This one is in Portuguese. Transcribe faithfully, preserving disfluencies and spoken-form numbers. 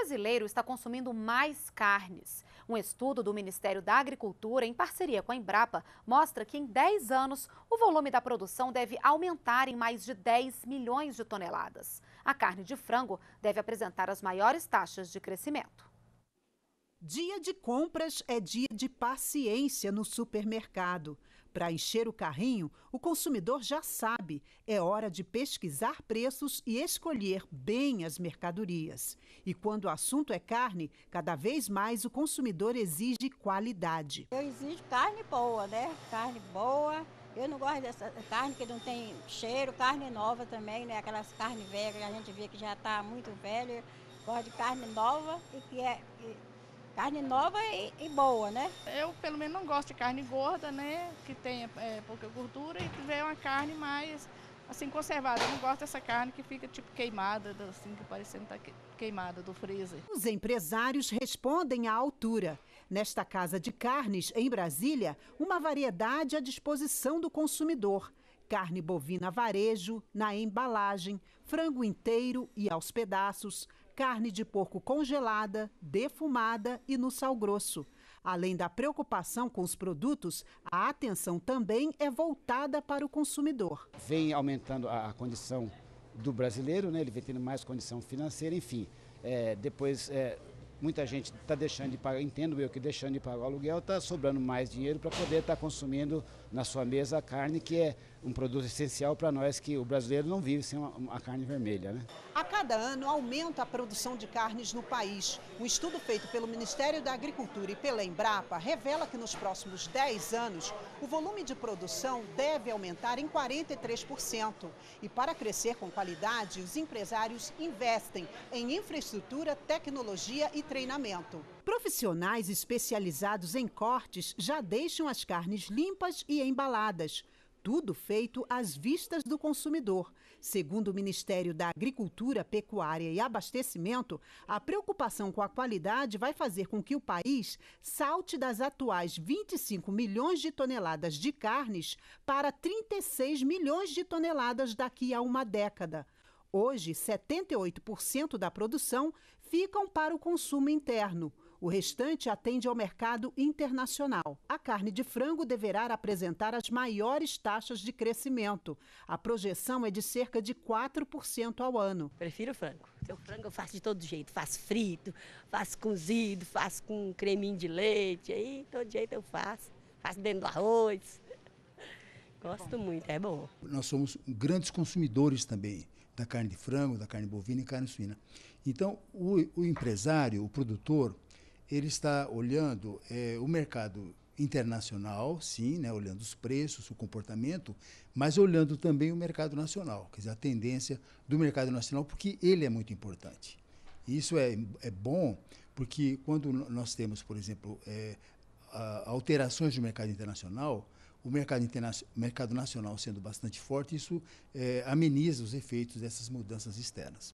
brasileiro está consumindo mais carnes. Um estudo do Ministério da Agricultura, em parceria com a Embrapa, mostra que em dez anos o volume da produção deve aumentar em mais de dez milhões de toneladas. A carne de frango deve apresentar as maiores taxas de crescimento. Dia de compras é dia de paciência no supermercado. Para encher o carrinho, o consumidor já sabe, é hora de pesquisar preços e escolher bem as mercadorias. E quando o assunto é carne, cada vez mais o consumidor exige qualidade. Eu exijo carne boa, né? Carne boa. Eu não gosto dessa carne que não tem cheiro, carne nova também, né? Aquelas carnes velhas que a gente vê que já está muito velha. Gosto de carne nova e que é... Carne nova e, e boa, né? Eu, pelo menos, não gosto de carne gorda, né? Que tenha é, pouca gordura e que tiver uma carne mais, assim, conservada. Eu não gosto dessa carne que fica, tipo, queimada, assim, que parecendo tá queimada do freezer. Os empresários respondem à altura. Nesta casa de carnes, em Brasília, uma variedade à disposição do consumidor. Carne bovina varejo, na embalagem, frango inteiro e aos pedaços, carne de porco congelada, defumada e no sal grosso. Além da preocupação com os produtos, a atenção também é voltada para o consumidor. Vem aumentando a condição do brasileiro, né? Ele vem tendo mais condição financeira, enfim. É, depois, é, muita gente está deixando de pagar, entendo eu que deixando de pagar o aluguel, está sobrando mais dinheiro para poder estar tá consumindo na sua mesa a carne, que é um produto essencial para nós, que o brasileiro não vive sem uma, a carne vermelha, né? A cada ano aumenta a produção de carnes no país. Um estudo feito pelo Ministério da Agricultura e pela Embrapa revela que nos próximos dez anos o volume de produção deve aumentar em quarenta e três por cento. E para crescer com qualidade, os empresários investem em infraestrutura, tecnologia e treinamento. Profissionais especializados em cortes já deixam as carnes limpas e embaladas. Tudo feito às vistas do consumidor. Segundo o Ministério da Agricultura, Pecuária e Abastecimento, a preocupação com a qualidade vai fazer com que o país salte das atuais vinte e cinco milhões de toneladas de carnes para trinta e seis milhões de toneladas daqui a uma década. Hoje, setenta e oito por cento da produção ficam para o consumo interno. O restante atende ao mercado internacional. A carne de frango deverá apresentar as maiores taxas de crescimento. A projeção é de cerca de quatro por cento ao ano. Prefiro frango. O frango eu faço de todo jeito. Faço frito, faço cozido, faço com creminho de leite. Aí, todo jeito eu faço. Faço dentro do arroz. Gosto muito, é bom. Nós somos grandes consumidores também da carne de frango, da carne bovina e carne suína. Então, o, o empresário, o produtor, ele está olhando é, o mercado internacional, sim, né, olhando os preços, o comportamento, mas olhando também o mercado nacional, quer dizer, a tendência do mercado nacional, porque ele é muito importante. Isso é, é bom, porque quando nós temos, por exemplo, é, a, alterações do mercado internacional, o mercado, interna mercado nacional sendo bastante forte, isso é, ameniza os efeitos dessas mudanças externas.